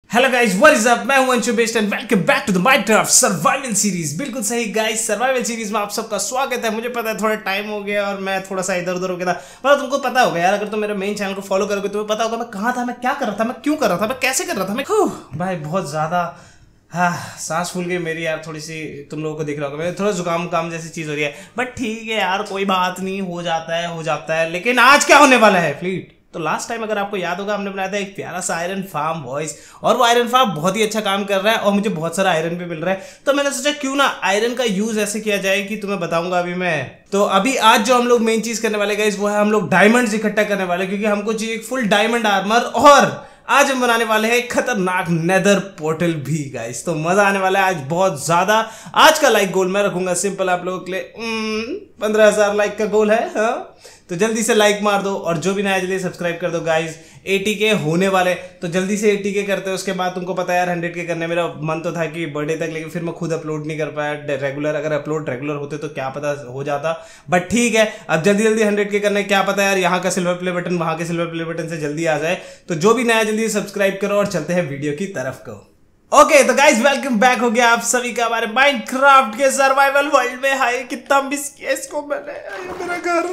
Hello guys, what is up. मैं हूं Anshu best and welcome back to the Minecraft survival series. बिल्कुल सही guys, survival series में आप सबका स्वागत है। मुझे पता है थोड़ा टाइम हो गया और मैं थोड़ा सा इधर उधर हो गया था, पर तुमको पता होगा यार, अगर तुम मेरे मेन चैनल को फॉलो करोगे तुम्हें पता होगा मैं कहाँ था, मैं क्या कर रहा था, मैं क्यों कर रहा था, मैं कैसे कर रहा था। मैं भाई बहुत ज्यादा सांस फूल गई मेरी यार, थोड़ी सी तुम लोगों को दिख रहा होगा, मेरे थोड़ा जुकाम काम जैसी चीज हो रही है, बट ठीक है यार, कोई बात नहीं, हो जाता है। लेकिन आज क्या होने वाला है फ्लीट। तो लास्ट टाइम अगर आपको याद होगा हमने बनाया था एक प्यारा सा आयरन फार्म वॉइस, और वो आयरन फार्म बहुत ही अच्छा काम कर रहा है और मुझे बहुत सारा आयरन भी मिल रहा है। तो मैंने सोचा क्यों ना आयरन का यूज ऐसे किया जाए कि तुम्हें बताऊंगा अभी मैं। तो अभी आज जो हम लोग मेन चीज करने वाले गाइस वो है हम लोग डायमंड्स इकट्ठा करने वाले, क्योंकि हमको चाहिए एक फुल डायमंड आर्मर, और आज हम बनाने वाले हैं एक खतरनाक नेदर पोर्टल भी गाइस। तो मजा आने वाला है आज बहुत ज्यादा। आज का लाइक गोल मैं रखूंगा सिंपल आप लोगों के लिए, 15,000 लाइक का गोल है। हाँ तो जल्दी से लाइक मार दो, और जो भी नया जल्दी सब्सक्राइब कर दो गाइस। 80K होने वाले, तो जल्दी से 80K करते हैं। उसके बाद तुमको पता है यार 100K करने मेरा मन तो था कि बर्थडे तक, लेकिन फिर मैं खुद अपलोड नहीं कर पाया रेगुलर। अगर अपलोड रेगुलर होते तो क्या पता हो जाता, बट ठीक है, अब जल्दी जल्दी 100K करने, क्या पता यार यहाँ का सिल्वर प्ले बटन वहां के सिल्वर प्ले बटन से जल्दी आ जाए। तो जो भी नया जल्दी सब्सक्राइब करो और चलते हैं वीडियो की तरफ को। ओके तो गाइस वेलकम बैक हो गया आप सभी का हमारे माइनक्राफ्ट के सर्वाइवल वर्ल्ड में। हाय कितना मिस किया इसको मैंने, मेरा घर।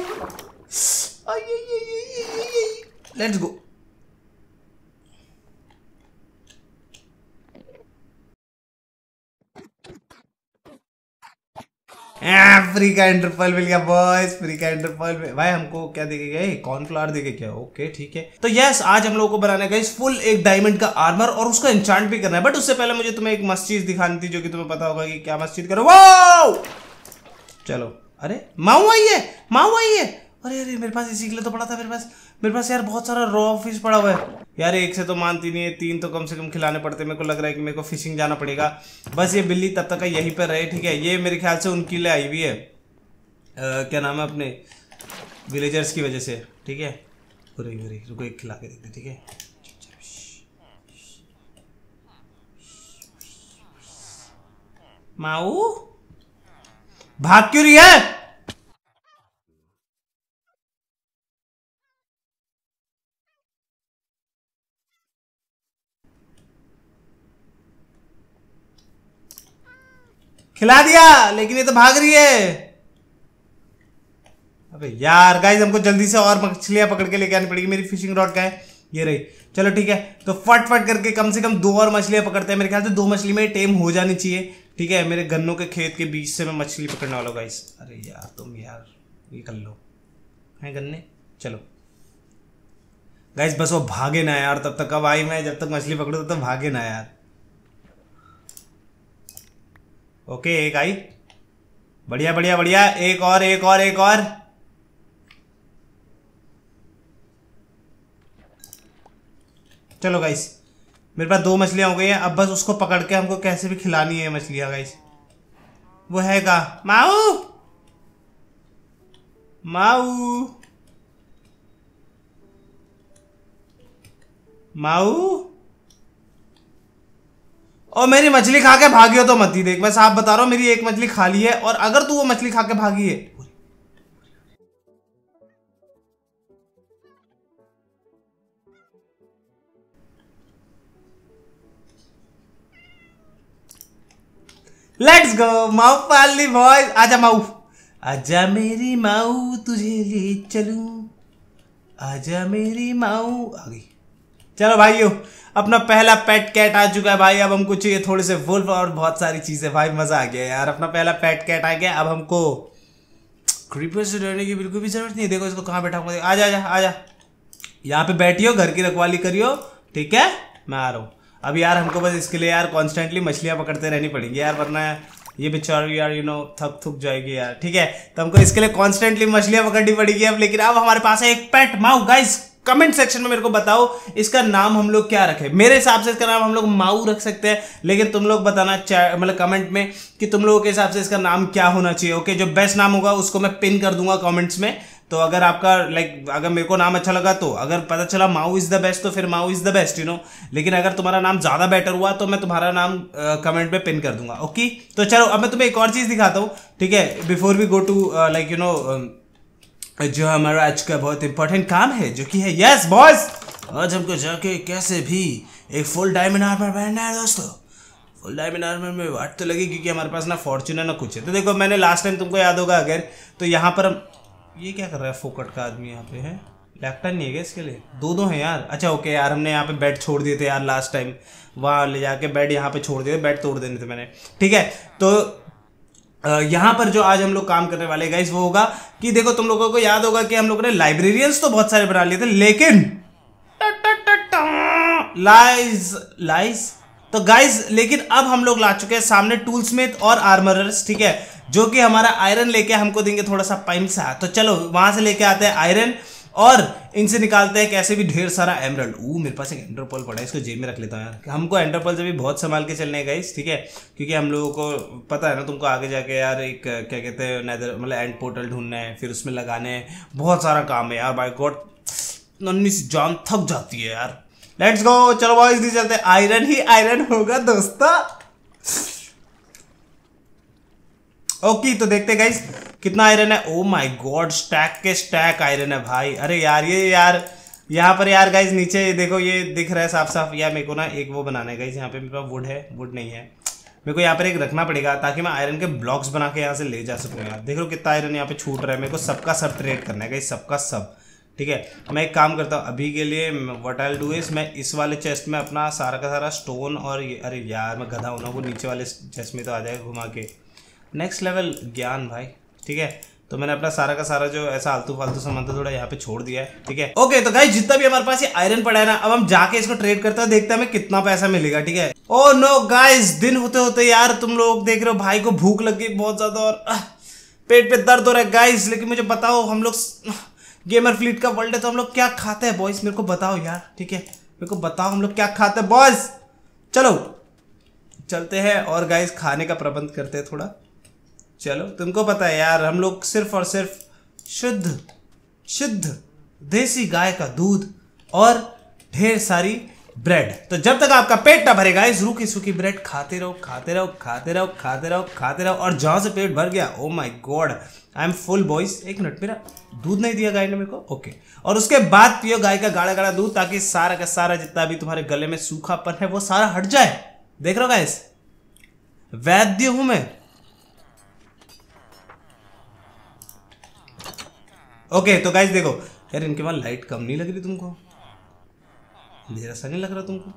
Let's go. फ्री का इंटरपल मिल गया बॉयज, फ्री का इंटरपल। भाई हमको क्या देखे गए, कॉर्नफ्लावर देखे क्या? ओके ठीक है। तो यस आज हम लोगों को बनाना है फुल एक डायमंड का आर्मर, और उसका एन्चांट भी करना है। बट उससे पहले मुझे तुम्हें एक मस्त चीज दिखानी थी, जो कि तुम्हें पता होगा कि क्या मस्त चीज करो। वो चलो, अरे माऊ आई है, माऊ आई है। अरे अरे मेरे पास इसी के लिए तो पड़ा था, मेरे पास यार बहुत सारा रॉ फिश पड़ा हुआ है यार। एक से तो मानती नहीं है, 3 तो कम से कम खिलाने पड़ते। मेरे को लग रहा है कि मेरे को फिशिंग जाना पड़ेगा। बस ये बिल्ली तब तक यहीं पर रहे, ठीक है। ये मेरे ख्याल से उनके लिए आई हुई है, क्या नाम है, अपने विलेजर्स की वजह से, ठीक है। रुको एक खिला के देखते, ठीक है। माऊ भाग क्यों रही है? खिला दिया, लेकिन ये तो भाग रही है। अबे यार गाइस, हमको जल्दी से और मछलियां पकड़ के लेके आनी पड़ेगी। मेरी फिशिंग रॉड का है, ये रही। चलो ठीक है, तो फट करके कम से कम 2 और मछलियां पकड़ते हैं। मेरे ख्याल से 2 मछली में टेम हो जानी चाहिए, ठीक है। मेरे गन्नों के खेत के बीच से मैं मछली पकड़ने वाला हूँ गाइस। अरे यार तुम यार ये कर लो है गन्ने। चलो गाइस बस वो भागे ना यार, तब तक। अब आई मैं जब तक मछली पकड़ू तब तक भागे ना यार। ओके एक आई, बढ़िया बढ़िया बढ़िया। एक और। चलो गाइस मेरे पास 2 मछलियां हो गई हैं। अब बस उसको पकड़ के हमको कैसे भी खिलानी है मछलियां गाइस। वो है का माऊ, माऊ माऊ। और मेरी मछली खा के भागी हो तो मत ही देख, मैं साफ बता रहा हूं, मेरी एक मछली खा ली है, और अगर तू वो मछली खा के भागी है, लेट्स गो माऊ पाल ली बॉयज। आजा माऊ, आजा मेरी माऊ तुझे ले चलूं, आजा मेरी माऊ। आ गई। चलो भाइयों, अपना पहला पेट कैट आ चुका है भाई। अब हमको चाहिए थोड़े से वुल्फ और बहुत सारी चीजें। भाई मजा आ गया यार, अपना पहला पेट कैट आ गया। अब हमको क्रीपर से डरने की बिल्कुल भी जरूरत नहीं है। देखो इसको कहाँ बैठा हूँ, आजा आजा आजा, यहाँ पे बैठियो, घर की रखवाली करियो, ठीक है। मैं आ रहा हूँ। अब यार हमको बस इसके लिए यार कॉन्स्टेंटली मछलियाँ पकड़ते रहनी पड़ेंगी यार, वरना ये बेचारी यार थक जाएगी यार, ठीक है। तो हमको इसके लिए कॉन्स्टेंटली मछलियाँ पकड़नी पड़ेगी अब। लेकिन अब हमारे पास है एक पेट माऊ गाइस। कमेंट सेक्शन में मेरे को बताओ इसका नाम हम लोग क्या रखें। मेरे हिसाब से इसका नाम हम लोग माऊ रख सकते हैं, लेकिन तुम लोग बताना मतलब कमेंट में कि तुम लोगों के हिसाब से इसका नाम क्या होना चाहिए। ओके, जो बेस्ट नाम होगा उसको मैं पिन कर दूंगा कमेंट्स में। तो अगर आपका अगर मेरे को नाम अच्छा लगा, तो अगर पता चला माऊ इज द बेस्ट तो फिर माऊ इज द बेस्ट, लेकिन अगर तुम्हारा नाम ज्यादा बेटर हुआ तो मैं तुम्हारा नाम कमेंट में पिन कर दूंगा। ओके तो चलो अब मैं तुम्हें एक और चीज दिखाता हूँ, ठीक है। बिफोर वी गो टू जो हमारा आज का बहुत इंपॉर्टेंट काम है, जो कि है यस बॉयज, आज हमको जाके कैसे भी एक फुल डायमंड आर्मर पहनना है दोस्तों। फुल डायमंड आर्मर में वाट तो लगी क्योंकि हमारे पास ना फॉर्च्यून है ना कुछ है। तो देखो मैंने लास्ट टाइम तुमको याद होगा अगर, तो यहाँ पर हम ये क्या कर रहा है फोकट का आदमी यहाँ पे है, लैपटॉप नहीं है क्या इसके लिए? दो हैं यार। अच्छा ओके यार, हमने यहाँ पे बेड छोड़ दिए थे यार लास्ट टाइम, वहाँ ले जाके बेड यहाँ पे छोड़ दिए थे, बेड तोड़ देने थे मैंने, ठीक है। तो यहाँ पर जो आज हम लोग काम करने वाले गाइस वो होगा कि देखो तुम लोगों को याद होगा कि हम लोगों ने लाइब्रेरियंस तो बहुत सारे बना लिए थे, लेकिन लाइज तो गाइस, लेकिन अब हम लोग ला चुके हैं सामने टूल्समिथ और आर्मरर्स, ठीक है, जो कि हमारा आयरन लेके हमको देंगे थोड़ा सा पैसा। तो चलो वहां से लेके आते हैं आयरन और इनसे निकालते हैं कैसे भी ढेर सारा एमरल्ड। मेरे पास एक एंडरपर्ल पड़ा है, इसको जेब में रख लेता हूँ यार। हमको एंडरपर्ल से भी बहुत संभाल के चलने गाइस, ठीक है, क्योंकि हम लोगों को पता है ना, तुमको आगे जाके यार एक क्या कहते हैं नेदर मतलब एंड पोर्टल ढूंढना है, फिर उसमें लगाने हैं, बहुत सारा काम है यार। बाय गॉड नन्ही सी जान थक जाती है यार। लेट्स गो, चलो बॉयज दी चलते हैं, आयरन ही आयरन होगा दोस्तों। ओके तो देखते हैं गाइस कितना आयरन है। ओ माय गॉड, स्टैक के स्टैक आयरन है भाई। अरे यार ये यार यहाँ पर यार गाइस नीचे देखो ये दिख रहा है साफ साफ। यार मेरे को ना एक वो बनाना है गाइस, यहाँ पे मेरे पास वुड है, वुड नहीं है, मेरे को यहाँ पर एक रखना पड़ेगा ताकि मैं आयरन के ब्लॉक्स बना के यहाँ से ले जा सकूँ यार। देख लो कितना आयरन यहाँ पे छूट रहा है, मेरे को सबका सब ट्रेड करना है गाइस, सबका सब, ठीक है। मैं एक काम करता हूँ अभी के लिए, what I will do is, मैं इस वाले चेस्ट में अपना सारा का सारा स्टोन और अरे यार मैं गधा हूँ ना, वो नीचे वाले चेस्ट में तो आ जाएगा घुमा के। नेक्स्ट लेवल ज्ञान भाई, ठीक है। तो मैंने अपना सारा का सारा जो ऐसा आलतू फालतू सामान था थोड़ा यहाँ पे छोड़ दिया है, ठीक है। ओके तो गाइस जितना भी हमारे पास ये आयरन पड़ा है ना, अब हम जाके इसको ट्रेड करते हैं, देखते हैं हमें कितना पैसा मिलेगा, ठीक है। ओ नो गाइस, दिन होते होते यार तुम लोग देख रहे हो भाई को भूख लग गई बहुत ज्यादा और पेट पे दर्द हो रहा है गाइस। लेकिन मुझे बताओ, हम लोग गेमर फ्लीट का वर्ल्ड है तो हम लोग क्या खाते हैं बॉयज, मेरे को बताओ यार, ठीक है, मेरे को बताओ हम लोग क्या खाते हैं बॉयज। चलो चलते हैं और गाइस खाने का प्रबंध करते हैं थोड़ा। चलो तुमको पता है यार, हम लोग सिर्फ और सिर्फ शुद्ध देसी गाय का दूध और ढेर सारी ब्रेड। तो जब तक आपका पेट ना भरेगा इस रूखी सूखी ब्रेड खाते रहो खाते रहो खाते रहो खाते रहो खाते रहो, और जहां से पेट भर गया, oh my god I am full boys. एक मिनट, मेरा दूध नहीं दिया गाय ने मेरे को, ओके। और उसके बाद पियो गाय का गाढ़ा गाढ़ा दूध, ताकि सारा का सारा जितना भी तुम्हारे गले में सूखापन है वो सारा हट जाए। देख रहे हो गाइस, वैद्य हूं मैं। ओके तो गाइस देखो यार, इनके वहां लाइट कम नहीं लग रही तुमको? अंधेरा सा नहीं लग रहा तुमको?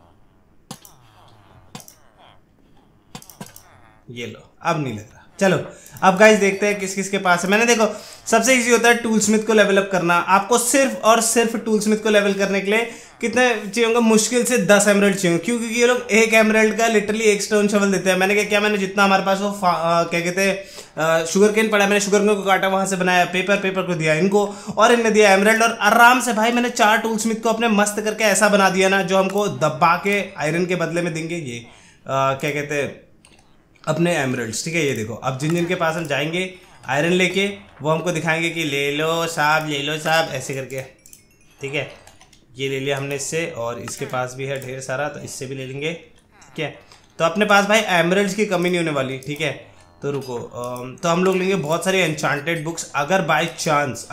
ये लो, अब नहीं लग रहा। चलो अब गाइस देखते हैं किस किस के पास है। मैंने देखो सबसे इजी होता है टूलस्मिथ को लेवल अप करना। आपको सिर्फ और सिर्फ टूलस्मिथ को लेवल करने के लिए कितने चाहिए होंगे? मुश्किल से 10 एमरल्ड चाहिए, क्योंकि ये लोग एक एमरल्ड का लिटरली एक स्टोन शवल देते हैं। मैंने क्या किया, मैंने जितना हमारे पास वो क्या कहते हैं शुगर केन पड़ा, मैंने शुगर केन को काटा, वहां से बनाया पेपर को दिया इनको, और इनने दिया एमरल्ड। और आराम से भाई मैंने 4 टूलस्मिथ को अपने मस्त करके ऐसा बना दिया ना, जो हमको दबा के आयरन के बदले में देंगे ये क्या कहते हैं अपने एमरल्ड्स, ठीक है। ये देखो अब जिन जिन के पास हम जाएंगे आयरन लेके, वो हमको दिखाएंगे कि ले लो साहब, ले लो साहब, ऐसे करके, ठीक है। ये ले लिया हमने इससे, और इसके पास भी है ढेर सारा, तो इससे भी ले लेंगे, ठीक है। तो अपने पास भाई एमरल्ड्स की कमी नहीं होने वाली, ठीक है। तो रुको, तो हम लोग लेंगे बहुत सारी एन्चांटेड बुक्स। अगर बाय चांस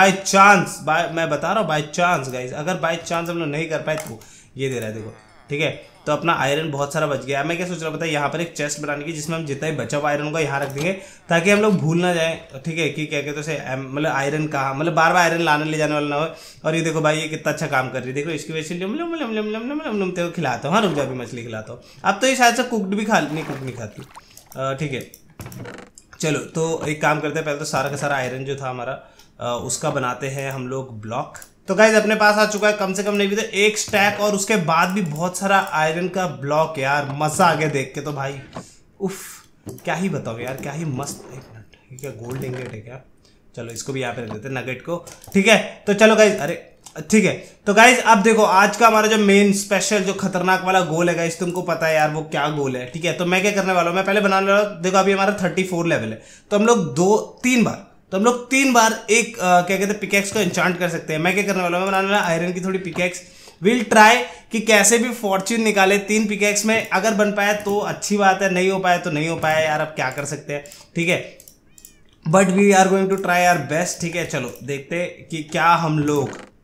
मैं बता रहा हूँ बाय चांस गाइज, अगर बाय चांस हम लोग नहीं कर पाए तो ये दे रहा है देखो, ठीक है। तो अपना आयरन बहुत सारा बच गया। मैं क्या सोच रहा हूँ पता है, यहाँ पर एक चेस्ट बनाने की, जिसमें हम जितना ही बचा हुआ आयरन होगा यहाँ रख देंगे, ताकि हम लोग भूल ना जाए, ठीक है, कि क्या कहते हैं मतलब आयरन कहाँ, मतलब बार बार आयरन लाने ले जाने वाला ना हो। और ये देखो भाई ये कितना अच्छा काम कर रही है, देखो इसकी वजह से तेरे को खिलाता हूँ। हाँ रुक जा, भी मछली खिलाता हूँ। अब तो ये शायद से कुकड भी कुक नहीं खाती, ठीक है। चलो तो एक काम करते हैं, पहले तो सारा का सारा आयरन जो था हमारा उसका बनाते हैं हम लोग ब्लॉक। तो गाइज अपने पास आ चुका है कम से कम नहीं भी तो 1 स्टैक, और उसके बाद भी बहुत सारा आयरन का ब्लॉक। यार मजा आ गया देख के तो भाई, उफ क्या ही बताओ यार, क्या ही मस्त। एक मिनट, ये क्या गोल्ड इंगेट है क्या? चलो इसको भी यहाँ पे रख देते हैं, नगेट को, ठीक है। तो चलो गाइज, अरे ठीक है। तो गाइज अब देखो आज का हमारा जो मेन स्पेशल जो खतरनाक वाला गोल है गाइज, तुमको पता है यार वो क्या गोल है, ठीक है। तो मैं क्या करने वाला हूँ, मैं पहले बनाने वाला हूँ, देखो अभी हमारा 34 लेवल है, तो हम लोग 3 बार एक क्या कहते हैं पिकेक्स को एन्चांट कर सकते हैं। मैं क्या करने वाला हूँ, मैं बनाने वाला आयरन की थोड़ी पिकेक्स। विल ट्राई कि कैसे भी फॉर्च्यून निकाले 3 पिकेक्स में। अगर बन पाए तो अच्छी बात है, नहीं हो पाए तो नहीं हो पाया यार, अब क्या कर सकते हैं, ठीक है। But we are going to try our best, ठीक है। चलो देखते हैं कि क्या हम लोग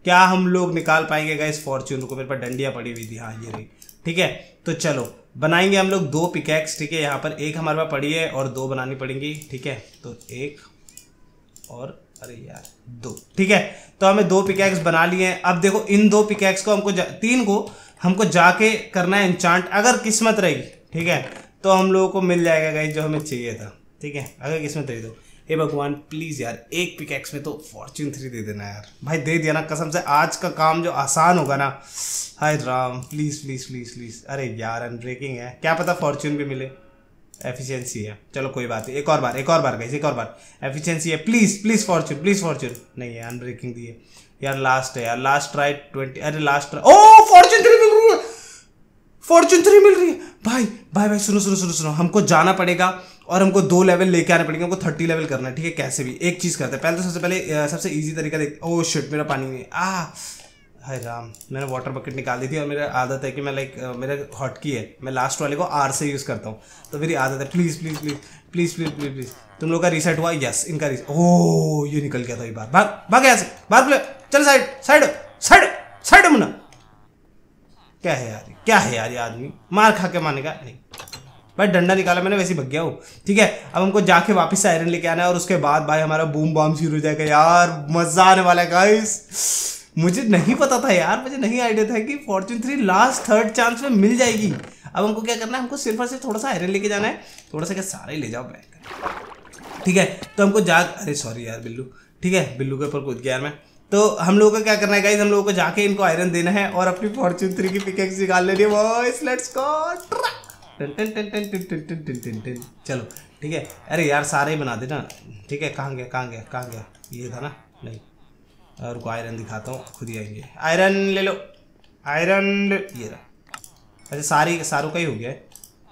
क्या हम लोग निकाल पाएंगे गाइस फॉर्च्यून? को मेरे पास डंडियाँ पड़ी हुई थी, हाँ ये रही। ठीक है, तो चलो बनाएंगे हम लोग 2 पिकैक्स। ठीक है, यहाँ पर एक हमारे पास पड़ी है और 2 बनानी पड़ेंगी। ठीक है, तो 1 और अरे यार 2। ठीक है, तो हमें 2 पिकैक्स बना लिए हैं। अब देखो इन 2 पिकैक्स को हमको 3 को हमको जाके करना है एन्चांट। अगर किस्मत रही, ठीक है, तो हम लोगों को मिल जाएगा गाइस जो हमें चाहिए था। ठीक है, अगर किस्मत रही तो हे भगवान प्लीज यार एक पिकैक्स में तो फॉर्च्यून 3 दे देना यार। भाई दे दिया ना कसम से, आज का काम जो आसान होगा ना, हाय Ram please please please please. अरे यार अनब्रेकिंग है, क्या पता फॉर्च्यून भी मिले। एफिशिएंसी है, चलो कोई बात नहीं, एक और बार गाइस, एक और बार। एफिशिएंसी है, प्लीज प्लीज फॉर्च्यून नहीं है, अनब्रेकिंग दी है यार। लास्ट है यार, लास्ट ट्राई 20। अरे लास्ट ट्राई, ओ फॉर्च्यून 3 मिल रही है, फॉर्च्यून 3 मिल रही है। भाई भाई भाई सुनो, हमको जाना पड़ेगा और हमको 2 लेवल लेके आने पड़ेंगे। हमको 30 लेवल करना है। ठीक है, कैसे भी एक चीज करते हैं पहले तो, सबसे पहले सबसे इजी तरीका देख। ओ शिट, मेरा पानी में हाय राम, मैंने वाटर बकेट निकाल दी थी और मेरा आदत है कि मैं मेरा हॉटकी है, मैं लास्ट वाले को R से यूज़ करता हूँ, तो मेरी आदत है। Please please please please please please please तुम लोग का रीसेट हुआ? यस, इनका रीसेट। ओह ये निकल गया था, ये बार भाग यहाँ से, बाहर चल, साइड मुन्ना। क्या है यार ये आदमी मार खा के मानेगा नहीं। भाई डंडा निकाला मैंने, वैसे ही भग गया हूँ। ठीक है, अब हमको जाके वापस से आयरन लेके आना है और उसके बाद भाई हमारा बूम बम शुरू हो जाएगा। यार मजा आने वाला है गाइस। मुझे नहीं पता था यार, मुझे नहीं आइडिया था कि फॉर्च्यून 3 लास्ट 3rd चांस में मिल जाएगी। अब हमको क्या करना है, हमको सिर्फ और सिर्फ थोड़ा सा आयरन लेके जाना है, थोड़ा सा क्या सारा ही ले जाओ बैग। ठीक है, तो हमको अरे सॉरी यार बिल्लू। ठीक है, बिल्लू के ऊपर कूद गया यार मैं। तो हम लोगों को क्या करना है गाइस, हम लोगों को जाके इनको आयरन देना है और अपनी फॉर्च्यून 3 की पिकैक्स निकाल लेनी है बॉयज। Let's go. चलो ठीक है, अरे यार सारे ही बना देना। ठीक है, कहाँ गया? ये था ना, नहीं और को आयरन दिखाता हूँ, खुद ही आएंगे। आयरन ले लो, ये रहा। अच्छा सारों का ही हो गया है।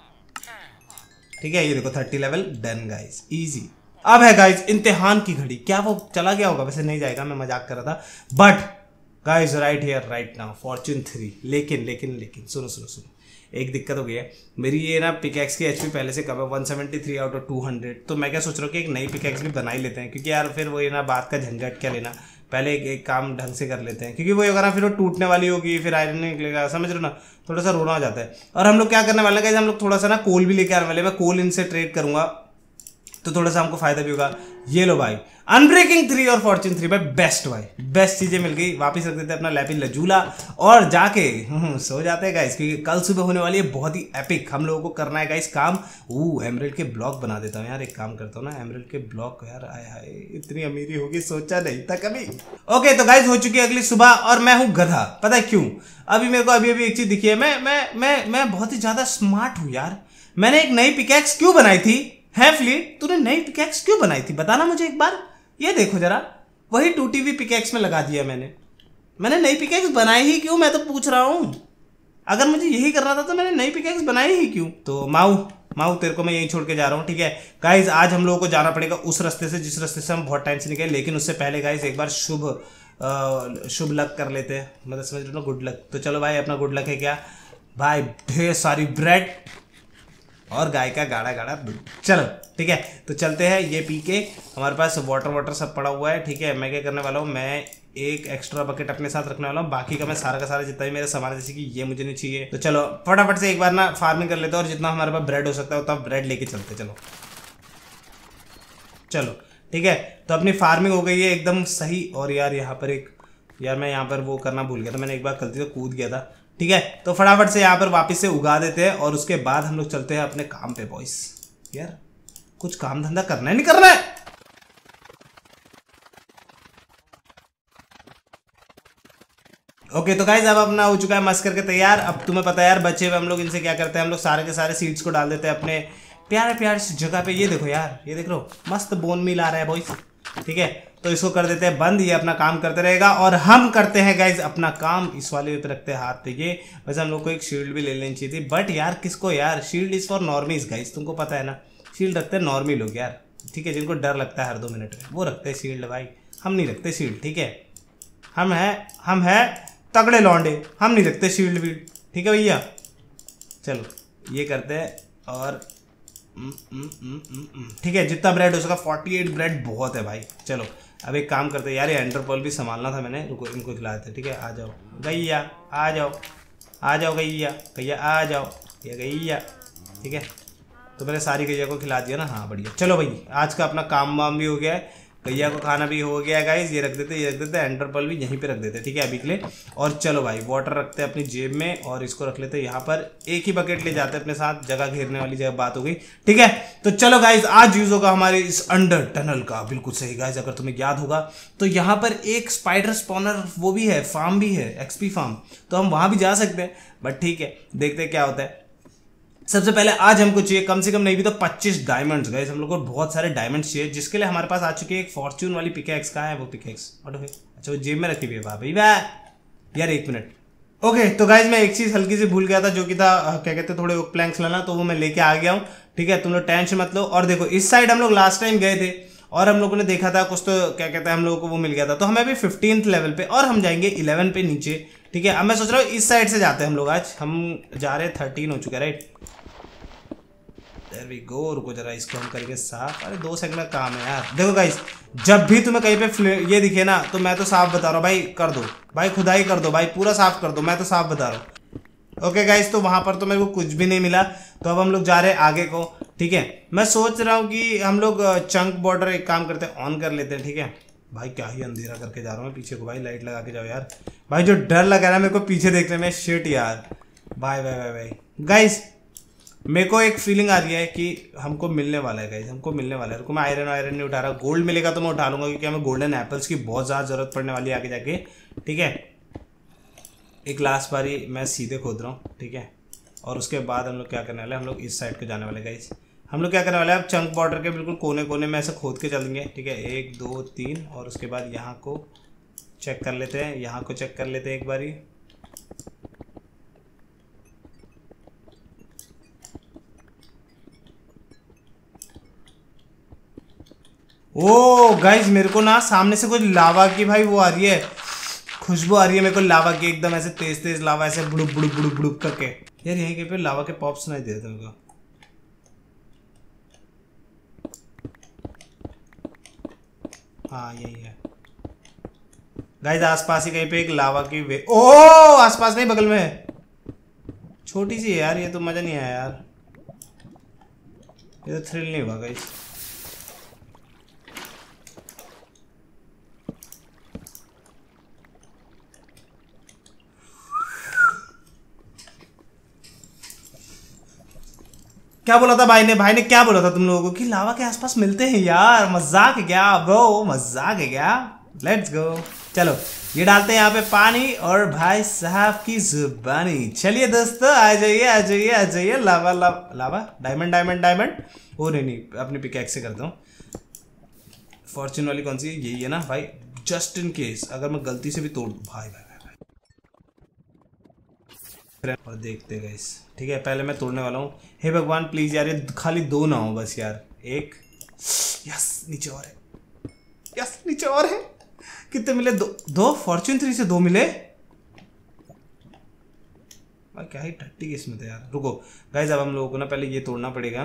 ठीक है, ये देखो 30 लेवल डन गाइस, इजी। अब है गाइस इम्तिहान की घड़ी। क्या वो चला गया होगा? वैसे नहीं जाएगा, मैं मजाक कर रहा था। But guys right here right now fortune 3। लेकिन सुनो एक दिक्कत हो गई है मेरी। ये ना पिकैक्स की एचपी पहले से कम है, 173 आउट ऑफ 200। तो मैं क्या सोच रहा हूँ कि एक नई पिकैक्स भी बना ही लेते हैं, क्योंकि यार फिर वो ये ना बात का झंझट क्या लेना, पहले एक काम ढंग से कर लेते हैं। क्योंकि वो अगर फिर वो टूटने वाली होगी, फिर आयरन नहीं निकलेगा, समझ रहे हो ना, थोड़ा सा रोना हो जाता है। और हम लोग क्या करने वाले हैं, हम लोग थोड़ा सा ना कोल भी लेके आने वाले। मैं कोल इनसे ट्रेड करूंगा तो थोड़ा सा हमको फायदा भी होगा। ये लो भाई, अनब्रेकिंग 3 और फॉर्च्यून 3 भाई बेस्ट, भाई बेस्ट चीजें मिल गई। वापिस रख देते हैं अपना लैपी लजूला और जाके सो जाते हैं गाइस, क्योंकि कल सुबह होने वाली है बहुत ही एपिक। हम लोगों को करना है गाइस काम। एमराल्ड के ब्लॉक बना देता हूँ यार, एक काम करता हूँ ना, एमराल्ड के ब्लॉक यार। आए हाय इतनी अमीरी होगी सोचा नहीं था कभी। ओके तो गाइस हो चुकी है अगली सुबह और मैं हूँ गधा। पता है क्यों? अभी मेरे को अभी एक चीज दिखी है। मैं बहुत ही ज्यादा स्मार्ट हूँ यार। मैंने एक नई पिकैक्स क्यों बनाई थी? है फ्लीट, तूने नई पिकैक्स क्यों बनाई थी बताना मुझे एक बार। ये देखो जरा, वही टूटी हुई पिकैक्स में लगा दिया मैंने नई पिकैक्स बनाई ही क्यों, मैं तो पूछ रहा हूं। अगर मुझे यही करना था तो मैंने नई पिकैक्स बनाई ही क्यों? तो माऊ तेरे को मैं यहीं छोड़ के जा रहा हूँ। ठीक है गाइज, आज हम लोगों को जाना पड़ेगा उस रास्ते से जिस रास्ते से हम बहुत टाइम से निकले। लेकिन उससे पहले गाइज एक बार शुभ लक कर लेते हैं, मतलब समझ लो ना, गुड लक। तो चलो भाई, अपना गुड लक है क्या भाई? ढेर सारी ब्रेड और गाय का गाढ़ा दूध। चलो ठीक है, तो चलते हैं। ये पी के हमारे पास वाटर सब पड़ा हुआ है। ठीक है, मैं क्या करने वाला हूँ, मैं एक एक्स्ट्रा बकेट अपने साथ रखने वाला हूँ। बाकी का मैं सारा का सारा जितना भी मेरा सामान है, जैसे कि ये मुझे नहीं चाहिए, तो चलो फटाफट से एक बार ना फार्मिंग कर लेते हैं और जितना हमारे पास ब्रेड हो सकता है उतना ब्रेड लेके चलते। चलो ठीक है, तो अपनी फार्मिंग हो गई है एकदम सही। और यार यहाँ पर मैं यहाँ पर वो करना भूल गया था, मैंने एक बार गलती से कूद गया था। ठीक है, तो फटाफट से यहाँ पर वापस से उगा देते हैं और उसके बाद हम लोग चलते हैं अपने काम पे बॉयस। यार कुछ काम धंधा करना है नहीं करना है? ओके तो गाइस अब अपना हो चुका है मस्त करके तैयार। अब तुम्हें पता है यार बचे हुए हम लोग इनसे क्या करते हैं, हम लोग सारे के सारे सीड्स को डाल देते हैं अपने प्यारे सी जगह पे। ये देखो यार, ये देख लो मस्त बोन मिल आ रहा है बॉयस। ठीक है, तो इसको कर देते हैं बंद, ये अपना काम करते रहेगा और हम करते हैं गाइज अपना काम। इस वाले पे रखते हैं हाथ पे ये। वैसे हम लोग को एक शील्ड भी ले लेनी चाहिए थी, बट यार किसको यार, shield is for normies guys, तुमको पता है ना, शील्ड रखते हैं नॉर्मी लोग यार। ठीक है, जिनको डर लगता है हर 2 मिनट में वो रखते हैं शील्ड भाई, हम नहीं रखते शील्ड। ठीक है, हम है तगड़े लौंडे, हम नहीं रखते शील्ड भी। ठीक है भैया, चलो ये करते हैं और ठीक है, जितना ब्रेड हो सका 48 ब्रेड बहुत है भाई। चलो अब एक काम करते यार, ये एंडर पर्ल भी संभालना था मैंने, रुको इनको खिला देते। ठीक है, आ जाओ गैया, आ जाओ, आ जाओ गैया, गैया आ जाओ, ये गैया। ठीक है, तो मैंने सारी गैया को खिला दिया ना। हाँ बढ़िया, चलो भाई आज का अपना काम वाम भी हो गया है, गैया को खाना भी हो गया है गाइस। ये रख देते, ये रख देते, एंडर पर्ल भी यहीं पे रख देते। ठीक है अभी के लिए। और चलो भाई वाटर रखते हैं अपनी जेब में, और इसको रख लेते हैं यहाँ पर। एक ही बकेट ले जाते हैं अपने साथ, जगह घेरने वाली जगह बात हो गई। ठीक है, तो चलो गाइस आज यूज होगा हमारे इस अंडर टनल का। बिल्कुल सही गाइस, अगर तुम्हें याद होगा तो यहाँ पर एक स्पाइडर स्पॉनर वो भी है, फार्म भी है, एक्सपी फार्म, तो हम वहां भी जा सकते हैं। बट ठीक है, देखते हैं क्या होता है। सबसे पहले आज हमको चाहिए कम से कम नहीं भी तो 25 डायमंड्स गाइस। हम लोग को बहुत सारे डायमंड्स चाहिए, जिसके लिए हमारे पास आ चुकी है एक फॉर्च्यून वाली पिकैक्स। कहाँ है वो पिकैक्स? अच्छा वो जेब में रखी हुई है। वाह भाई वाह यार, एक मिनट। ओके तो गाइस मैं एक चीज हल्की से भूल गया था, जो कि था क्या कहते हैं थोड़े ओक प्लैंक्स लाना, तो वो मैं लेके आ गया हूँ। ठीक है, तुम लोग टेंशन मत लो। और देखो इस साइड हम लोग लास्ट टाइम गए थे और हम लोगों ने देखा था कुछ, तो क्या कहते हैं हम लोगों को वो मिल गया था। तो हमें अभी 15th लेवल पे, और हम जाएंगे 11 पे नीचे। ठीक है, अब मैं सोच रहा हूँ इस साइड से जाते हैं हम लोग। आज हम जा रहे हैं 13 हो चुका है राइट। There we go. रुको जरा इसको हम करके साफ। अरे 2 सेकंड का काम है यार। देखो गाइस, जब भी तुम्हें कहीं पे ये दिखे ना, तो मैं तो साफ बता रहा हूँ भाई, कर दो भाई, खुदाई कर दो भाई, पूरा साफ कर दो, मैं तो साफ बता रहा हूँ। ओके गाइस, तो वहां पर तो मेरे को कुछ भी नहीं मिला, तो अब हम लोग जा रहे हैं आगे को। ठीक है, मैं सोच रहा हूँ कि हम लोग चंक बॉर्डर एक काम करते हैं, ऑन कर लेते हैं। ठीक है भाई, क्या ही अंधेरा करके जा रहा हूँ मैं पीछे को। भाई लाइट लगा के जाओ यार भाई, जो डर लगा रहा है मेरे को पीछे देखने में। शिट यार, bye bye bye bye guys. मेरे को एक फीलिंग आ रही है कि हमको मिलने वाला है गाइस, हमको मिलने वाला है। रुको मैं आयरन नहीं उठा रहा, गोल्ड मिलेगा तो मैं उठा लूंगा, क्योंकि हमें गोल्डन एप्पल्स की बहुत ज़्यादा जरूरत पड़ने वाली है आगे जाके। ठीक है, एक लास्ट बारी मैं सीधे खोद रहा हूँ। ठीक है, और उसके बाद हम लोग क्या करने वाले हैं, हम लोग इस साइड को जाने वाले गाइस। हम लोग क्या करने वाले हैं, अब चंक बॉर्डर के बिल्कुल कोने कोने में ऐसे खोद के चलेंगे। ठीक है, 1 2 3, और उसके बाद यहाँ को चेक कर लेते हैं, यहाँ को चेक कर लेते हैं एक बारी। ओ गाइज, मेरे को ना सामने से कुछ लावा की भाई वो आ रही है, खुशबू आ रही है मेरे को लावा की, एकदम ऐसे तेज तेज लावा, ऐसे बुड़ुक बुड़ुक बुड़ुक बुड़ुक करके। यार यहीं कहीं पे लावा के पॉप सुनाई दे रहे थे मेरे को। हाँ यही है गाइज, आसपास ही कहीं पे एक लावा की वे। ओ आसपास नहीं, बगल में है, छोटी सी है यार। ये तो मजा नहीं आया यार, ये तो थ्रिल नहीं हुआ गाइज। क्या बोला था भाई ने क्या बोला था तुम लोगों को कि लावा के आसपास मिलते हैं यार? मजाक है क्या ब्रो, मजाक है क्या? Let's go. चलो ये डालते हैं यहाँ पे पानी और भाई साहब की जुबानी। चलिए दोस्तों आ जाइए आ जाइए आ जाइए। Lava lava lava, diamond diamond diamond. Oh नहीं, अपनी पिकैक्स से करता हूँ। फॉर्च्यून वाली कौन सी है? यही है ना भाई, जस्ट इन केस अगर मैं गलती से भी तोड़ दूँ। भाई भाई भाई भाई, और देखते गए। ठीक है, पहले मैं तोड़ने वाला हूँ। हे भगवान प्लीज यार, ये खाली 2 ना हो बस यार। एक, यस नीचे और है, यस नीचे और है। कितने मिले? 2 फॉर्च्यून 3 से 2 मिले। भाई क्या ही टट्टी किस्मत है यार। रुको गाइस, अब हम लोगों को ना पहले ये तोड़ना पड़ेगा।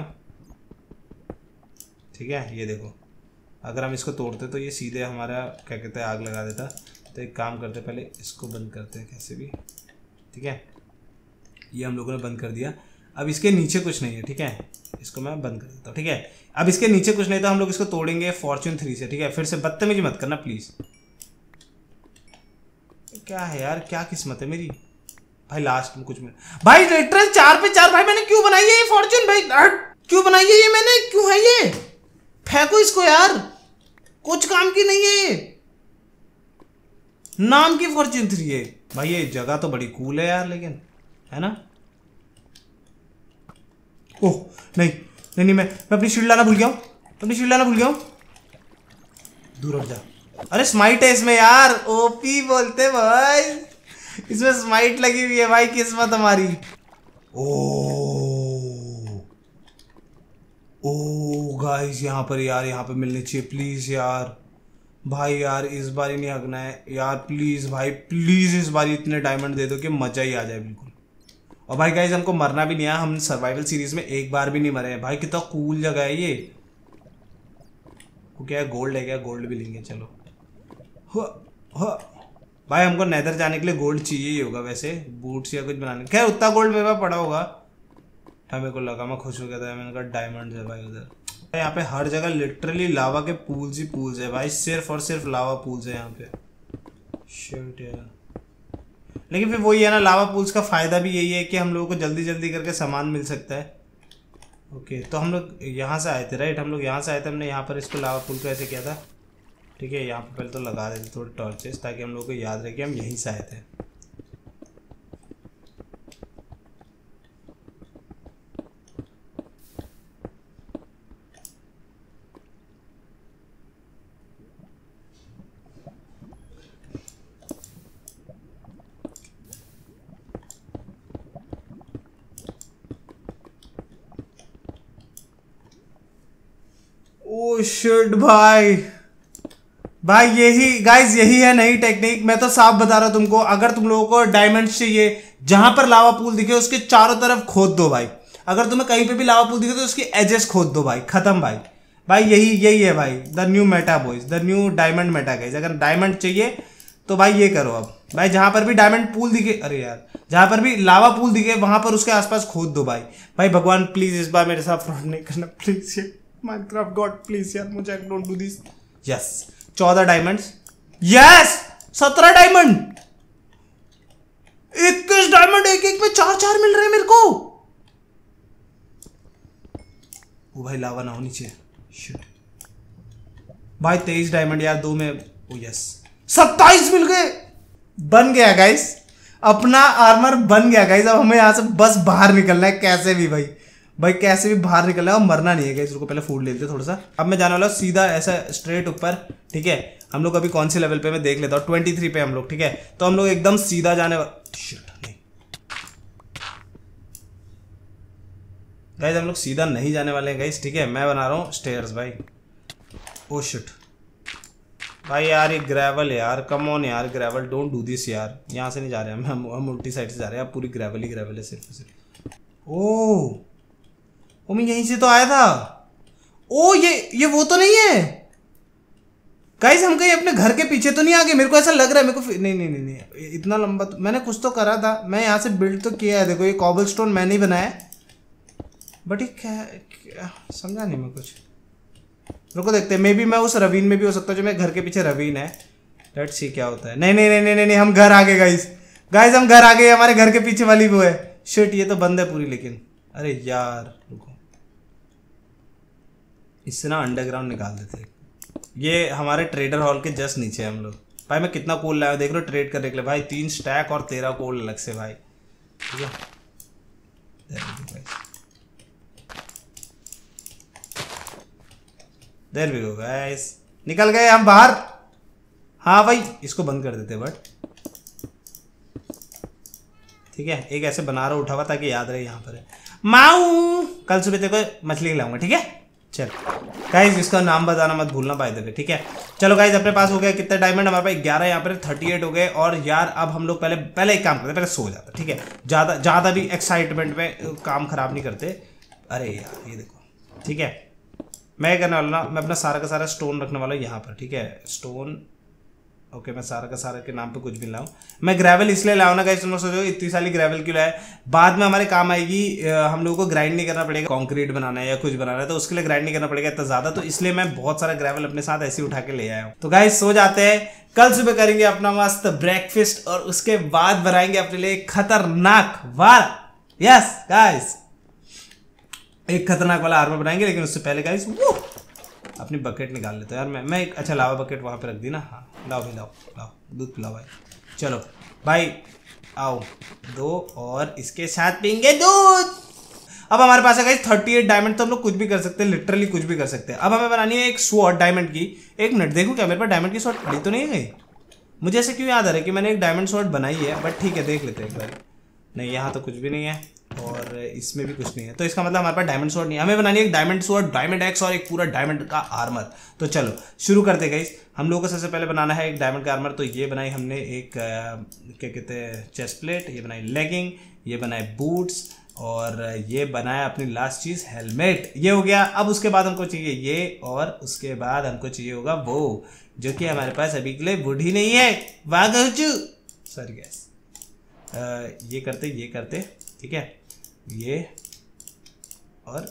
ठीक है, ये देखो, अगर हम इसको तोड़ते तो ये सीधे हमारा क्या कहते हैं आग लगा देता। तो एक काम करते, पहले इसको बंद करते हैं कैसे भी। ठीक है, ये हम लोगों ने बंद कर दिया। अब इसके नीचे कुछ नहीं है। ठीक है, इसको मैं बंद कर देता हूँ। ठीक है, अब इसके नीचे कुछ नहीं, तो हम लोग इसको तोड़ेंगे फॉर्च्यून 3 से। ठीक है, फिर से बदतमीजी मत करना प्लीज। क्या है यार, क्या किस्मत है मेरी भाई। लास्ट में कुछ मिला भाई। लिटरल 4 पे 4 भाई। मैंने क्यों बनाई है ये फॉर्च्यून भाई? क्यों बनाई है ये मैंने? क्यों है ये? फेंको इसको यार, कुछ काम की नहीं है ये। नाम की फॉर्च्यून 3 है भाई। ये जगह तो बड़ी कूल है यार, लेकिन है ना। ओह नहीं नहीं नहीं, मैं अपनी शील्ड लाना भूल गया हूँ, अपनी शील्ड लाना भूल गया हूँ। दूर हट जा। अरे स्माइट है इसमें यार, ओपी बोलते भाई। इसमें स्माइट लगी हुई है भाई, किस्मत हमारी। ओ गाइस, यहाँ पर यार, यहाँ पे मिलने चाहिए प्लीज यार। भाई यार इस बार ही नहीं हगना है यार, प्लीज भाई प्लीज इस बार इतने डायमंड दे दो कि मजा ही आ जाए बिल्कुल। और भाई गाइस हमको मरना भी नहीं है, हम सर्वाइवल सीरीज में एक बार भी नहीं मरे हैं भाई। कितना कूल जगह है ये। क्या है, गोल्ड है क्या? गोल्ड भी लेंगे चलो। भाई हमको नेदर जाने के लिए गोल्ड चाहिए ही होगा वैसे, बूट्स या कुछ बनाने। खैर उतना गोल्ड मेरे पास पड़ा होगा। हाँ मेरे को लगा, मैं खुश हो गया था, मैंने कहा डायमंड है भाई उधर। यहाँ पे हर जगह लिटरली लावा के पूल्स ही पूल्स है भाई, सिर्फ और सिर्फ लावा पूल्स है यहाँ पे। शिट यार, लेकिन फिर वही है ना, लावा पूल्स का फायदा भी यही है कि हम लोगों को जल्दी जल्दी करके सामान मिल सकता है। ओके तो हम लोग यहाँ से आए थे राइट, हम लोग यहाँ से आए थे, हमने यहाँ पर इसको लावा पूल का ऐसे किया था। ठीक है, यहाँ पे पहले तो लगा देते थोड़े टॉर्चेस ताकि हम लोग को याद रहे कि हम यहीं से आए थे। ओ शिट भाई, भाई यही गाइस, यही है नई टेक्निक। मैं तो साफ बता रहा हूं तुमको, अगर तुम लोगों को डायमंड्स चाहिए, जहां पर लावा पूल दिखे उसके चारों तरफ खोद दो भाई। अगर तुम्हें कहीं पे भी लावा पूल दिखे तो उसकी एजेस खोद दो भाई, खत्म भाई। भाई यही है भाई, the new meta boys, the new diamond meta guys. अगर डायमंड चाहिए तो भाई ये करो अब भाई, जहां पर भी डायमंड पूल दिखे, अरे यार जहां पर भी लावा पूल दिखे वहां पर उसके आसपास खोद दो भाई। भाई भगवान प्लीज इस बार मेरे साथ फ्रॉड नहीं करना प्लीज, माइनक्राफ्ट गॉड प्लीज यार, मुझे don't do this. Yes 14 diamonds, yes 17 diamond, 21 diamond, एक में 4 मिल रहे हैं मेरे को। ओ भाई लावा ना होनी चाहिए, शिट भाई 23 डायमंड यार, 2 में, ओ यस 27 मिल गए, बन गया गाइस, अपना आर्मर बन गया गाइस। अब हमें यहां से बस बाहर निकलना है कैसे भी भाई कैसे भी बाहर निकलना है और मरना नहीं है गाइस। रुको पहले फूड ले लेते थोड़ा सा। अब मैं जाने वाला हूँ सीधा ऐसा स्ट्रेट ऊपर। ठीक है, हम लोग अभी कौन सी लेवल पे मैं देख लेता हूँ, 23 पे हम लोग। ठीक है, तो हम लोग एकदम सीधा जाने वाले, गाइस हम लोग सीधा नहीं जाने वाले हैं गाइस। ठीक है, मैं बना रहा हूँ स्टेयर्स भाई। ओ शिट भाई यार ये ग्रेवल है यार, कम ऑन यार, ग्रेवल डोंट डू दिस यार। यहाँ से नहीं जा रहे हम उल्टी साइड से जा रहे हैं, पूरी ग्रेवल ही ग्रेवल है सिर्फ। ओ मैं यहीं से तो आया था। ओ ये वो तो नहीं है गाइस, हम कहीं अपने घर के पीछे तो नहीं आ गए? मेरे को ऐसा लग रहा है, मेरे को नहीं इतना लंबा तो मैंने कुछ तो करा था। मैं यहाँ से बिल्ड तो किया है, देखो ये कॉबलस्टोन मैंने ही बनाया, बट ये क्या समझा नहीं मैं कुछ। रुको देखते हैं, मे बी मैं उस रवीन में भी हो सकता है जो मेरे घर के पीछे रवीन है। लेट्स सी क्या होता है। नहीं हम घर आ गए गाइस हम घर आ गए, हमारे घर के पीछे वाली वो है। शिट ये तो बंद है पूरी, लेकिन अरे यार रुको, इससे ना अंडरग्राउंड निकाल देते। ये हमारे ट्रेडर हॉल के जस्ट नीचे है हम लोग। भाई मैं कितना कोल लाया देख लो ट्रेड करने के लिए भाई, 3 स्टैक और 13 कोल अलग से भाई। ठीक है देयर वी गो गाइस, निकल गए हम बाहर। हाँ भाई इसको बंद कर देते बट ठीक है, एक ऐसे बना रहा उठा हुआ ताकि याद रहे यहाँ पर है। माऊ कल सुबह तेरे को मछली खिलाऊंगा, ठीक है। चल गाइस इसका नाम बताना मत भूलना बाय द वे, ठीक है। चलो गाइस अपने पास हो गया कितने डायमंड, हमारे पास 11, यहाँ पर 38 हो गए। और यार अब हम लोग पहले एक काम करते, पहले सो जाते, ठीक है। ज़्यादा भी एक्साइटमेंट में काम खराब नहीं करते। अरे यार ये देखो, ठीक है मैं करने वाला ना, मैं अपना सारा का सारा स्टोन रखने वाला हूँ यहाँ पर, ठीक है। स्टोन ओके, मैं सारा का सारा के नाम पे कुछ भी लाऊं। मैं ग्रेवल इसलिए लाऊं ना गाइस, तुम लोग सोचो इतनी सारी ग्रेवल क्यों लाए, बाद में हमारे काम आएगी। हम लोगों को ग्राइंड नहीं करना पड़ेगा, कंक्रीट बनाना है या कुछ बनाना है तो उसके लिए ग्राइंड नहीं करना पड़ेगा इतना ज्यादा, तो इसलिए मैं बहुत सारा ग्रेवल अपने साथ ऐसे उठा के ले आया हूँ। तो गाइस सो जाते हैं, कल सुबह करेंगे अपना मस्त ब्रेकफास्ट और उसके बाद बनाएंगे अपने लिए खतरनाक वाला, यस गाइस एक खतरनाक वाला आर्मर बनाएंगे। लेकिन उससे पहले गाइस अपनी बकेट निकाल लेते हैं यार। मैं एक अच्छा लावा बकेट वहाँ पे रख दी ना। हाँ लाओ भाई लाओ दूध पिलाओ भाई। चलो भाई आओ दो, और इसके साथ पीएंगे दूध। अब हमारे पास है गाइस 38 डायमंड, तो हम लोग कुछ भी कर सकते हैं, लिटरली कुछ भी कर सकते हैं। अब हमें बनानी है एक स्वॉर्ड डायमंड की। एक मिनट देखो क्या मेरे पास डायमंड की स्वॉर्ड पड़ी तो नहीं है? मुझे ऐसे क्यों याद आ रहा है कि मैंने एक डायमंड स्वॉर्ड बनाई है, बट ठीक है देख लेते हैं एक बार। नहीं यहाँ तो कुछ भी नहीं है और इसमें भी कुछ नहीं है, तो इसका मतलब हमारे पास डायमंड स्वॉर्ड नहीं है। हमें बनानी है एक डायमंड स्वॉर्ड, डायमंड एक्स और एक पूरा डायमंड का आर्मर। तो चलो शुरू करते गाइस। हम लोगों को सबसे पहले बनाना है एक डायमंड का आर्मर। तो ये बनाई हमने एक क्या कहते हैं चेस्ट प्लेट, ये बनाई लेगिंग, ये बनाए बूट्स, और ये बनाया अपनी लास्ट चीज हेलमेट, ये हो गया। अब उसके बाद हमको चाहिए ये, और उसके बाद हमको चाहिए होगा वो, जो कि हमारे पास अभी के लिए वुड ही नहीं है। सॉरी गैस, ये करते ठीक है, ये और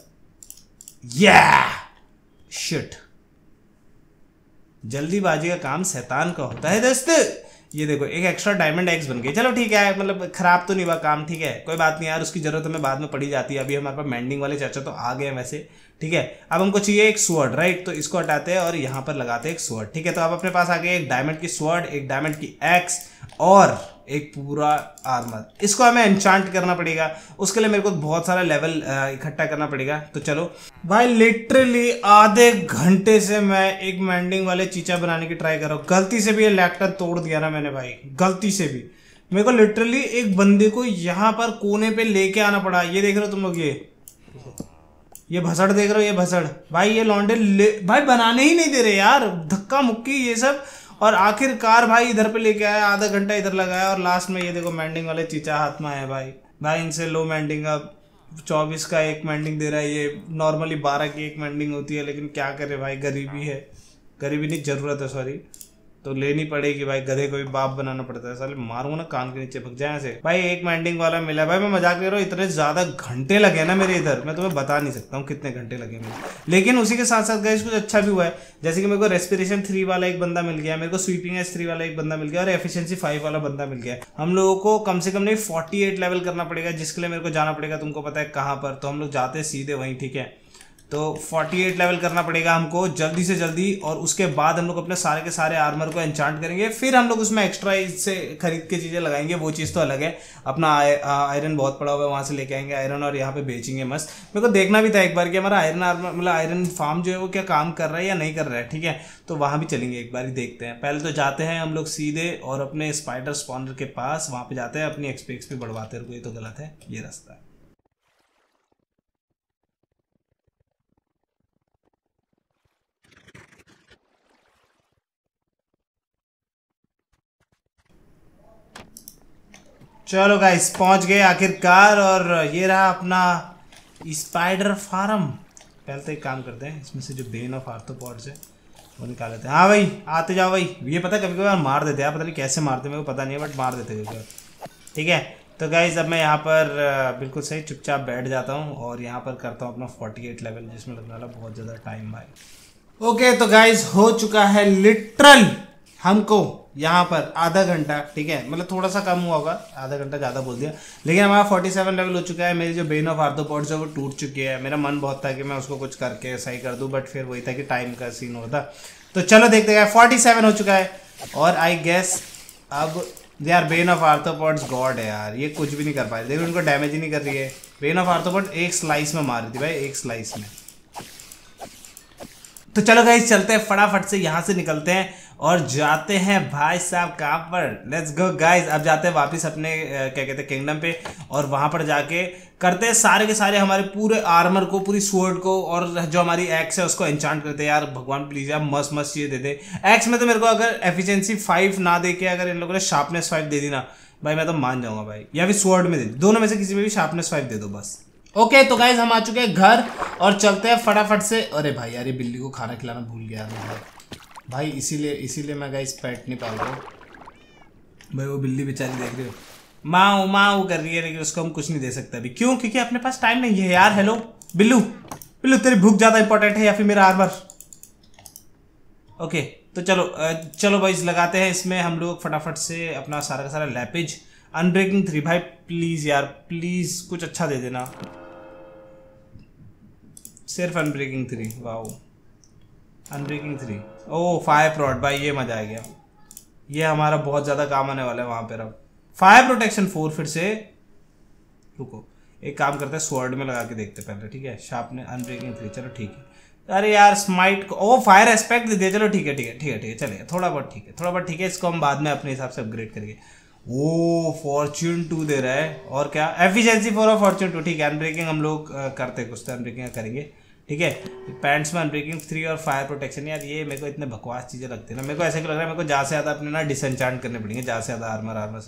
शिट, जल्दीबाजी का काम शैतान का होता है दोस्त। ये देखो एक एक्स्ट्रा डायमंड एक्स बन गई, चलो ठीक है, मतलब खराब तो नहीं हुआ काम, ठीक है कोई बात नहीं यार, उसकी जरूरत हमें बाद में पड़ी जाती है। अभी हमारे पास मेंडिंग वाले चाचा तो आ गए हैं वैसे, ठीक है। अब हमको चाहिए एक स्वॉर्ड, राइट, तो इसको हटाते हैं और यहाँ पर लगाते हैं एक स्वॉर्ड, ठीक है। तो अब अपने पास आ गए एक डायमंड की स्वॉर्ड, एक डायमंड की एक्स और एक पूरा आर्मर। इसको हमें एन्चांट करना पड़ेगा, उसके लिए मेरे को बहुत सारा लेवल इकट्ठा करना पड़ेगा। तो चलो भाई, लिटरली आधे घंटे से मैं एक मेंडिंग वाले चीचा बनाने की ट्राई कर रहा हूँ। गलती से भी ये लैक्टन तोड़ दिया ना मैंने भाई, गलती से भी। मेरे को लिटरली एक बंदे को यहाँ पर कोने पे लेके आना पड़ा। ये देख रहे हो तुम लोग, ये भसड़ देख रहे हो, ये भसड़ भाई, ये लौंडे भाई बनाने ही नहीं दे रहे यार, धक्का मुक्की ये सब। और आखिरकार भाई इधर पे लेके आया, आधा घंटा इधर लगाया, और लास्ट में ये देखो मेंडिंग वाले चीचा हाथ में आए भाई इनसे लो मेंडिंग। अब 24 का एक मेंडिंग दे रहा है, ये नॉर्मली 12 की एक मेंडिंग होती है, लेकिन क्या करे भाई, गरीबी है, गरीबी नहीं जरूरत है, सॉरी, तो लेनी पड़ेगी भाई। गधे को भी बाप बनाना पड़ता है, साले मारूंगा ना कान के नीचे, भग जाए से। भाई एक मेंडिंग वाला मिला भाई, मैं मजाक ले रहा हूँ, इतने ज्यादा घंटे लगे ना मेरे इधर, मैं तुम्हें बता नहीं सकता हूँ कितने घंटे लगे मेरे। लेकिन उसी के साथ साथ गाइस कुछ अच्छा भी हुआ है, जैसे कि मेरे को रेस्पिरेशन 3 वाला एक बंदा मिल गया, मेरे को स्वीपिंग एस 3 वाला एक बंदा मिल गया, और एफिशिएंसी 5 वाला बंदा मिल गया। हम लोगों को कम से कम नहीं 48 लेवल करना पड़ेगा, जिसके लिए मेरे को जाना पड़ेगा, तुमको पता है कहाँ पर, तो हम लोग जाते हैं सीधे वहीं, ठीक है। तो 48 लेवल करना पड़ेगा हमको जल्दी से जल्दी, और उसके बाद हम लोग अपने सारे के सारे आर्मर को एन्चांट करेंगे। फिर हम लोग उसमें एक्स्ट्रा से खरीद के चीज़ें लगाएंगे, वो चीज़ तो अलग है। अपना आयरन बहुत पड़ा हुआ है, वहाँ से लेके आएंगे आयरन, और यहाँ पे बेचेंगे मस्त। मेरे को देखना भी था एक बार कि हमारा आयरन आर्मर, मतलब आयरन फार्म जो है वो क्या काम कर रहा है या नहीं कर रहा है, ठीक है। तो वहाँ भी चलेंगे एक बार ही, देखते हैं। पहले तो जाते हैं हम लोग सीधे और अपने स्पाइडर स्पॉनर के पास, वहाँ पे जाते हैं, अपनी एक्सपी बढ़वाते हैं। ये तो गलत है, ये रास्ता है। चलो गाइस पहुंच गए आखिरकार, और ये रहा अपना स्पाइडर फार्म। पहले तो एक काम करते हैं, इसमें से जो बेन ऑफ आर्थ्रोपॉड्स है वो निकाल लेते हैं। हाँ भाई आते जाओ भाई, ये पता कभी कभी मार देते हैं, पता नहीं कैसे मारते मेरे को पता नहीं है, बट मार देते कभी, ठीक है। तो गाइस अब मैं यहाँ पर बिल्कुल सही चुपचाप बैठ जाता हूँ, और यहाँ पर करता हूँ अपना 48 लेवल, जिसमें लगने वाला बहुत ज़्यादा टाइम भाई। ओके तो गाइस हो चुका है लिटरल हमको यहाँ पर आधा घंटा, ठीक है, मतलब थोड़ा सा कम हुआ होगा, आधा घंटा ज़्यादा बोल दिया, लेकिन हमारा 47 लेवल हो चुका है। मेरी जो बेन ऑफ आर्थ्रोपॉड्स है वो टूट चुकी है। मेरा मन बहुत था कि मैं उसको कुछ करके सही कर दूं, बट फिर वही था कि टाइम का सीन होता। तो चलो देखते हैं, 47 हो चुका है, और आई गेस अब यार बेन ऑफ आर्थ्रोपॉड्स गॉड है यार, ये कुछ भी नहीं कर पाए, देखो उनको डैमेज ही नहीं कर रही है। बेन ऑफ आर्थ्रोपॉड एक स्लाइस में मार रही थी भाई, एक स्लाइस में। तो चलो गाइस चलते हैं, फटाफट से यहाँ से निकलते हैं और जाते हैं भाई साहब कहाँ पर, लेट्स गो गाइस। अब जाते हैं वापस अपने क्या कहते हैं किंगडम पे, और वहाँ पर जाके करते हैं सारे के सारे हमारे पूरे आर्मर को, पूरी स्वॉर्ड को, और जो हमारी एक्स है उसको एन्चांट करते हैं। यार भगवान प्लीज यार मस्त मस्त चीज़ दे दे। एक्स में तो मेरे को अगर एफिशिएंसी 5 ना दे के अगर इन लोगों ने शार्पनेस 5 दे दी ना भाई, मैं तो मान जाऊंगा भाई, या फिर स्वॉर्ड में दे, दोनों में से किसी में भी शार्पनेस 5 दे दो बस। ओके तो गाइज हम आ चुके हैं घर, और चलते हैं फटाफट से। अरे भाई यार ये बिल्ली को खाना खिलाना भूल गया भाई, इसीलिए मैं गाइज पेट नहीं पाल रहा हूँ भाई। वो बिल्ली बेचारी देख रही हो माँ माँ कर रही है, लेकिन उसको हम कुछ नहीं दे सकते अभी। क्यों? क्योंकि अपने पास टाइम नहीं है यार। हेलो बिल्लू, बिल्लू तेरी भूख ज्यादा इंपॉर्टेंट है या फिर मेरा आर्मर? ओके तो चलो भाई लगाते हैं इसमें हम लोग फटाफट से अपना सारा का सारा लैपेज। अनब्रेकिंग 3 भाई प्लीज यार, प्लीज कुछ अच्छा दे देना, सिर्फ unbreaking 3। Wow unbreaking 3, oh fire prot भाई, ये मजा आ गया, ये हमारा बहुत ज़्यादा काम आने वाला है वहाँ पर। अब फायर प्रोटेक्शन 4 फिर से, रुको एक काम करते हैं स्वॉर्ड में लगा के देखते पहले, ठीक है। शार्पने अनब्रेकिंग 3, चलो ठीक है। अरे यार स्माइट को, ओ फायर एस्पेक्ट दे दिया, चलो ठीक है चलेगा, थोड़ा बहुत ठीक है, इसको हम बाद में अपने हिसाब से अपग्रेड करेंगे। ओ फॉर्च्यून 2 दे रहा है, और क्या एफिशिएंसी 4 और फॉर्च्यून 2, ठीक है। अनब्रेकिंग हम लोग करते हैं, कुछ तो अनब्रेकिंग करेंगे, ठीक है। पैंट्स में अनब्रेकिंग 3 और फायर प्रोटेक्शन, यार ये मेरे को इतने बकवास चीज़ें लगती है ना, मेरे को ऐसे क्यों लग रहा है मेरे को ज़्यादा से ज़्यादा अपने ना डिसएन्चांट करने पड़ेंगे, ज़्यादा से ज़्यादा आर्मर सब,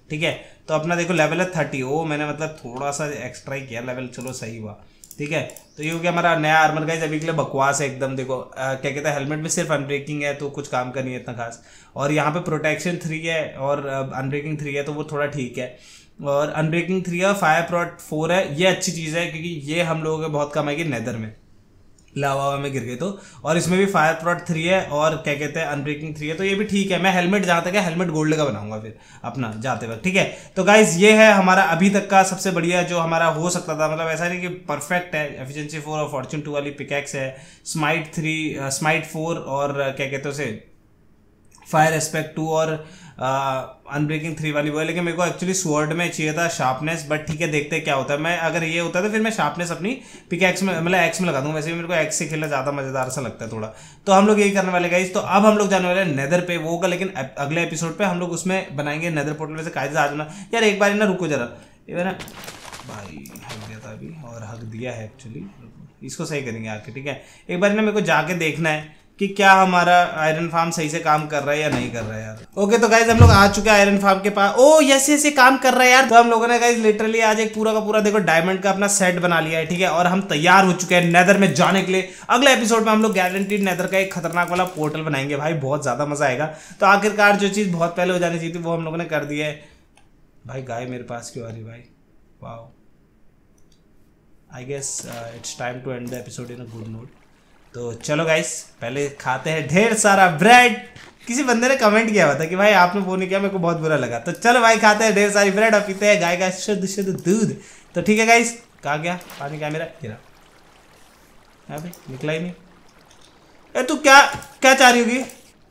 ठीक है। तो अपना देखो लेवल है 30। ओ मैंने मतलब थोड़ा सा एक्स्ट्रा ही किया लेवल, चलो सही हुआ, ठीक है। तो ये हो गया हमारा नया आर्मर गाइस। अभी के लिए बकवास है एकदम। देखो क्या कहते हैं, हेलमेट में सिर्फ अनब्रेकिंग है तो कुछ काम का नहीं है इतना खास, और यहाँ पे प्रोटेक्शन 3 है और अनब्रेकिंग 3 है तो वो थोड़ा ठीक है। और अनब्रेकिंग 3 है, फायर प्रोट 4 है, ये अच्छी चीज़ है क्योंकि ये हम लोगों के बहुत कम आएगी नेदर में, लावा में गिर गए तो। और इसमें भी फायर प्रोट 3 है और क्या कहते हैं अनब्रेकिंग 3 है, तो ये भी ठीक है। मैं हेलमेट जहाँ तक है हेलमेट गोल्ड का बनाऊंगा फिर अपना जाते वक्त, ठीक है। तो गाइज ये है हमारा अभी तक का सबसे बढ़िया जो हमारा हो सकता था, मतलब ऐसा नहीं कि परफेक्ट है। एफिशिएंसी 4 और फॉर्च्यून 2 वाली पिकैक्स है, स्माइट 4 और क्या कहते हैं उसे फायर एस्पेक्ट 2 और अनब्रेकिंग 3 वाली वो है। लेकिन मेरे को एक्चुअली स्वॉर्ड में चाहिए था शार्पनेस, बट ठीक है देखते हैं क्या होता है। मैं अगर ये होता है तो फिर मैं शार्पनेस अपनी पिकैक्स में मतलब एक्स में लगा दूंगा। वैसे भी मेरे को एक्स से खेलना ज़्यादा मजेदार सा लगता है थोड़ा। तो हम लोग यही करने वाले गाइस। तो अब हम लोग जाने वाले नेदर पे, वो होगा लेकिन अगले एपिसोड पे हम लोग उसमें बनाएंगे नेदर पोर्टल। वैसे कायदे आ जाना यार, एक बार ना रुको जरा, ये ना भाई हक दिया था अभी और हक दिया है एक्चुअली, इसको सही करेंगे आके, ठीक है। एक बार ना मेरे को जाके देखना है कि क्या हमारा आयरन फार्म सही से काम कर रहा है या नहीं कर रहा है यार। ओके तो गाइज हम लोग आ चुके हैं आयरन फार्म के पास। ओ यस यस ये काम कर रहा है यार। तो हम लोगों ने गाइज लिटरली आज एक पूरा का पूरा देखो डायमंड का अपना सेट बना लिया है, ठीक है। और हम तैयार हो चुके हैं नेदर में जाने के लिए। अगले एपिसोड में हम लोग गारंटीड नेदर का एक खतरनाक वाला पोर्टल बनाएंगे भाई, बहुत ज्यादा मजा आएगा। तो आखिरकार जो चीज बहुत पहले हो जानी चाहिए थी वो हम लोगों ने कर दी है। भाई गाय मेरे पास क्यों आ रही भाई, wow. I guess it's time to end the episode in a good note. तो चलो गाइस पहले खाते हैं ढेर सारा ब्रेड। किसी बंदे ने कमेंट किया हुआ था कि भाई आपने वो नहीं किया, मेरे को बहुत बुरा लगा। तो चलो भाई खाते हैं ढेर सारी ब्रेड और पीते हैं गाय का शुद्ध शुद्ध दूध। तो ठीक है गाइस, कहाँ गया पानी, क्या मेरा गिरा यहाँ पे निकला ही नहीं। ए तू क्या क्या चाह रही होगी,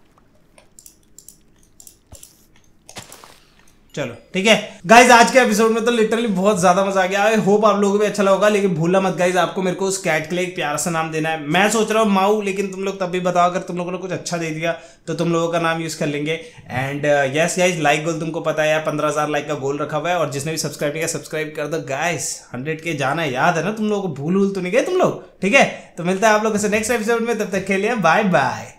चलो ठीक है गाइज। आज के एपिसोड में तो लिटरली बहुत ज्यादा मजा आ गया। आई होप आप लोगों को भी अच्छा लगा, लेकिन भूलना मत गाइज आपको मेरे को उस कैट के लिए एक प्यारा सा नाम देना है। मैं सोच रहा हूँ माऊ, लेकिन तुम लोग तब भी बताओ अगर तुम लोगों ने कुछ अच्छा दे दिया तो तुम लोगों का नाम यूज कर लेंगे। एंड यस गाइज लाइक गोल तुमको पता है यार, 15,000 लाइक का गोल रखा हुआ है। और जिसने भी सब्सक्राइब नहीं किया सब्सक्राइब कर दो गाइस, 100K जाना है, याद है ना तुम लोगों को, भूल तो नहीं गए तुम लोग, ठीक है। तो मिलता है आप लोगों से नेक्स्ट एपिसोड में, तब तक के लिए बाय बाय।